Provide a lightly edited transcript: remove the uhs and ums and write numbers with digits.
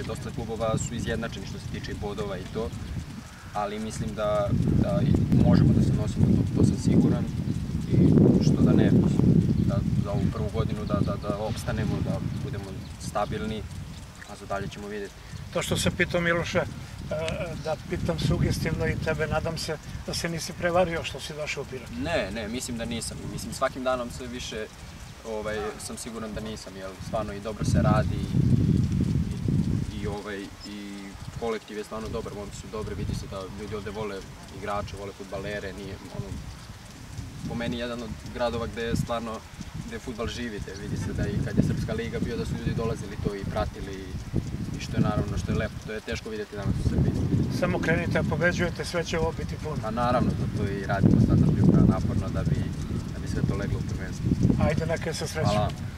Dosta klubova su izjednačeni što se tiče bodova i to, ali mislim da možemo da se nosimo, to sam siguran, i što da ne, da za ovu prvu godinu da opstanemo, da budemo stabilni, a za dalje ćemo vidjeti. To što sam pitao Miloša, da pitam sugestivno i tebe, nadam se da se nisi prevario što si došao u Pirot. Ne, mislim da nisam. Mislim, svakim danom sve više sam siguran da nisam, jer stvarno i dobro se radi i kolektiv je stvarno dobar, momci su dobri, vidi se da ljudi ovde vole igrače, vole fudbalere, nije po meni jedan od gradova gde fudbal živi, vidi se da i kad je Srpska liga bio da su ljudi dolazili to i pratili i što je naravno, što je lepo, to je teško vidjeti danas u Srbiji. Samo krenite, a pobeđujete, sve će ovo biti puno. A naravno, to i radimo sad naporno da bi sve to leglo u prvenstvu. Ajde, neka je sa srećom. Hvala.